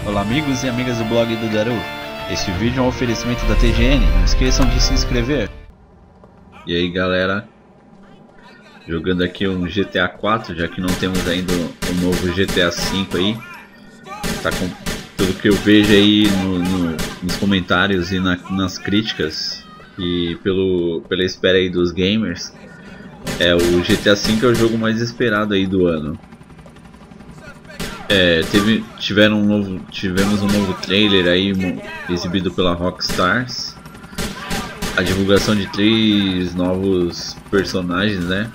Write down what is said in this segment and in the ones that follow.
Olá amigos e amigas do blog do Daru. Este vídeo é um oferecimento da TGN, não esqueçam de se inscrever. E aí galera, jogando aqui um GTA 4, já que não temos ainda o novo GTA 5 aí. Tá com tudo que eu vejo aí nos comentários e nas críticas e pela espera aí dos gamers, o GTA 5 é o jogo mais esperado aí do ano. Tivemos um novo trailer aí exibido pela Rockstars, a divulgação de 3 novos personagens, né?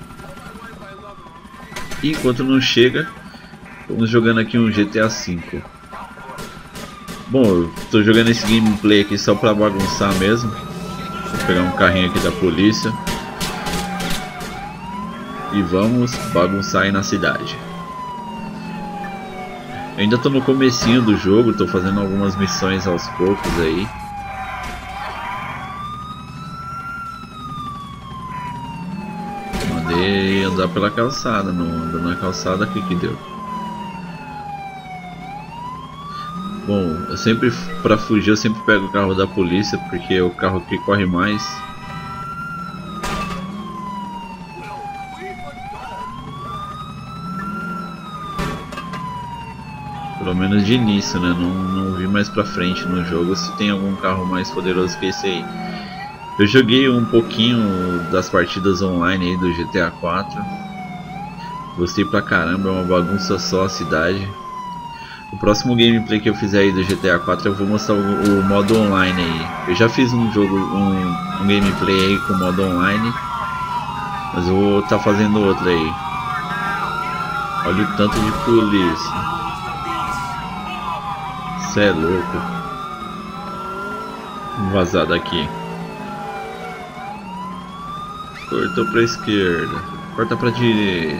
E enquanto não chega, vamos jogando aqui um GTA 5. Bom, eu tô jogando esse gameplay aqui só pra bagunçar mesmo. Vou pegar um carrinho aqui da polícia e vamos bagunçar aí na cidade. Eu ainda tô no comecinho do jogo, tô fazendo algumas missões aos poucos aí. Mandei andar pela calçada, não andando na calçada aqui que deu. Bom, pra fugir eu sempre pego o carro da polícia, porque é o carro que corre mais. Pelo menos de início, né? Não vi mais pra frente no jogo se tem algum carro mais poderoso que esse aí. Eu joguei um pouquinho das partidas online aí do GTA 4. Gostei pra caramba, é uma bagunça só a cidade. O próximo gameplay que eu fizer aí do GTA 4 eu vou mostrar o modo online aí. Eu já fiz um gameplay aí com modo online, mas eu vou estar fazendo outro aí. Olha o tanto de polícia. Cê é louco. Vamos vazar daqui. Cortou pra esquerda. Corta pra direita.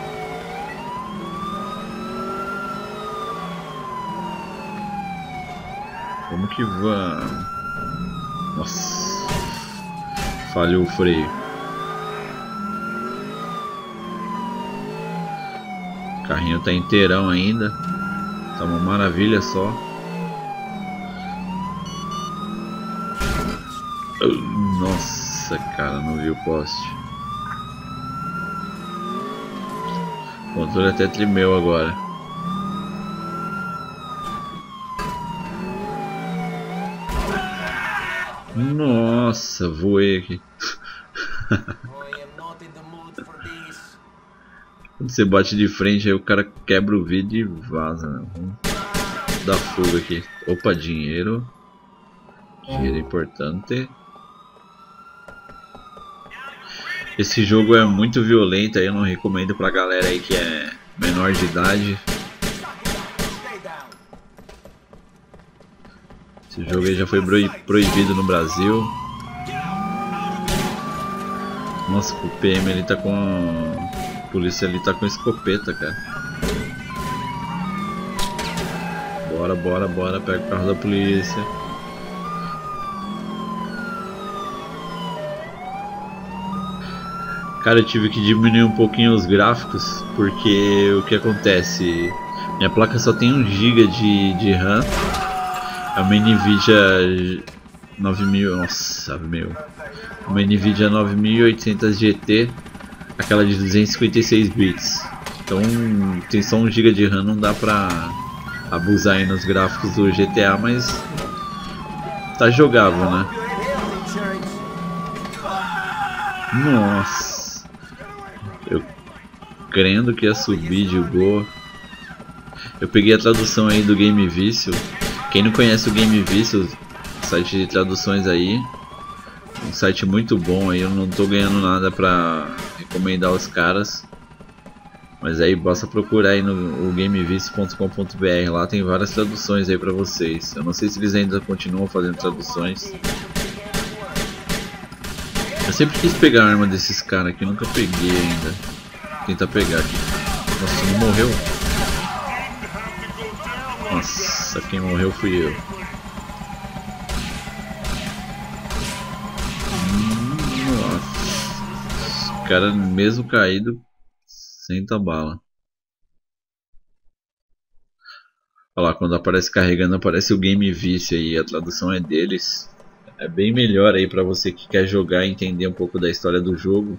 Vamos que vamos. Nossa. Falhou o freio. O carrinho tá inteirão ainda. Tá uma maravilha só. Nossa, cara, não vi o poste. O controle até tremeu agora. Nossa, voei aqui. Quando você bate de frente, aí o cara quebra o vidro e vaza, né? Vamos dar fuga aqui. Opa, dinheiro. Dinheiro importante. Esse jogo é muito violento, aí eu não recomendo pra galera aí que é menor de idade. Esse jogo aí já foi proibido no Brasil. Nossa, o PM ele tá com... A polícia ali tá com escopeta, cara. Bora, bora, bora, pega o carro da polícia. Cara, eu tive que diminuir um pouquinho os gráficos, porque o que acontece? Minha placa só tem 1 GB de RAM. É uma Nvidia 9000, nossa, meu. Uma Nvidia 9800 GT, aquela de 256 bits. Então tem só 1 GB de RAM, não dá pra abusar aí nos gráficos do GTA, mas tá jogável, né? Nossa. Eu crendo que ia subir de boa. Eu peguei a tradução aí do Game Vício. Quem não conhece o Game Vício, site de traduções aí, um site muito bom aí, eu não tô ganhando nada pra recomendar os caras. Mas aí basta procurar aí no gamevicio.com.br, lá tem várias traduções aí pra vocês. Eu não sei se eles ainda continuam fazendo traduções. Eu sempre quis pegar a arma desses caras aqui, nunca peguei ainda. Vou tentar pegar aqui. Nossa, não morreu? Nossa, quem morreu fui eu. Nossa. Os caras mesmo caído, senta bala. Olha lá, quando aparece carregando, aparece o Game Vice aí, a tradução é deles. É bem melhor aí pra você que quer jogar e entender um pouco da história do jogo.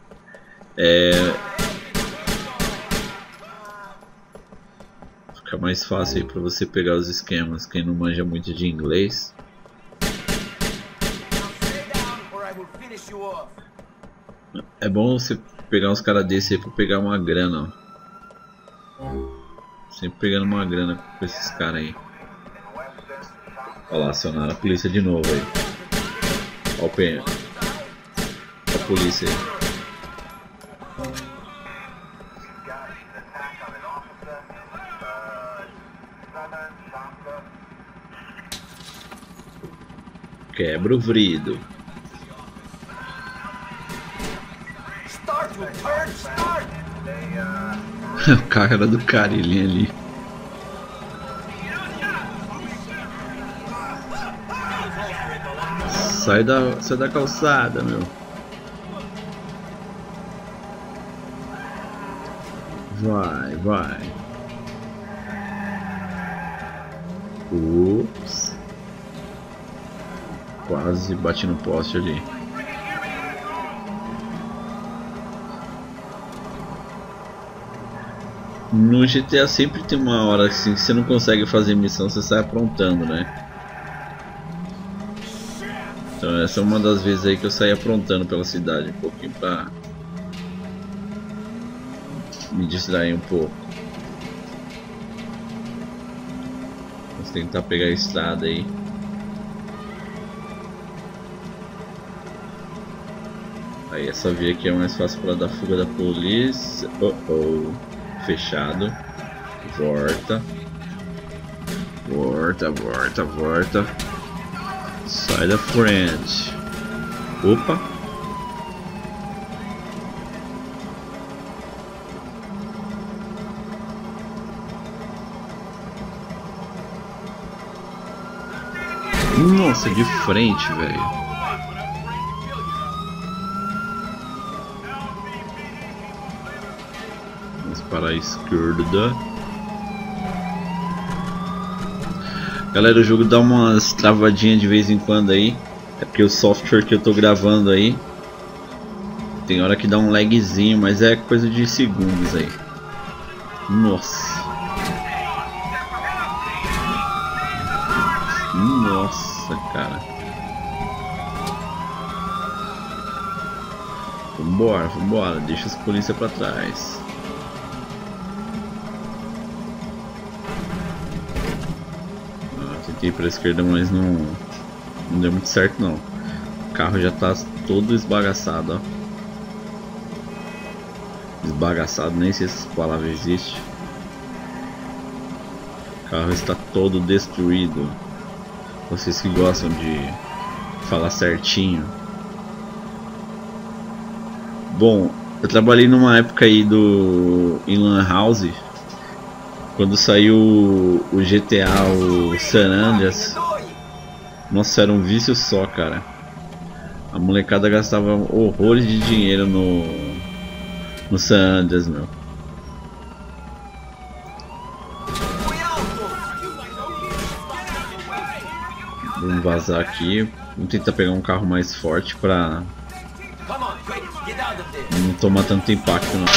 Fica mais fácil aí pra você pegar os esquemas, quem não manja muito de inglês. É bom você pegar uns caras desses aí pra pegar uma grana, ó. Sempre pegando uma grana com esses caras aí. Olha lá, acionaram a polícia de novo aí. Olha o penha. Olha a polícia aí. Quebra o vrido. O cara do carinha ali. Sai da calçada, meu. Vai. Ups. Quase bati no poste ali. No GTA sempre tem uma hora assim que você não consegue fazer missão, você sai aprontando, né? Então essa é uma das vezes aí que eu saí aprontando pela cidade um pouquinho pra me distrair um pouco. Vamos tentar pegar a estrada aí. Aí essa via aqui é mais fácil para dar fuga da polícia. Fechado. Volta. Sai da frente. Opa. Nossa, de frente, velho. Vamos para a esquerda. Galera, o jogo dá umas travadinhas de vez em quando aí. É porque o software que eu tô gravando aí tem hora que dá um lagzinho, mas é coisa de segundos aí. Nossa, cara. Vambora, deixa as polícia pra trás. Tentei ir pra esquerda, mas não deu muito certo não. O carro já tá todo esbagaçado, ó. Esbagaçado, nem sei se essa palavra existe. O carro está todo destruído. Vocês que gostam de falar certinho. Bom, eu trabalhei numa época aí em Lan House. Quando saiu o GTA, o San Andreas. Nossa, era um vício só, cara. A molecada gastava horrores de dinheiro no San Andreas, meu. Vamos vazar aqui. Vamos tentar pegar um carro mais forte pra não tomar tanto impacto, não.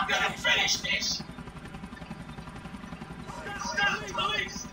I'm gonna finish this! Stop, police!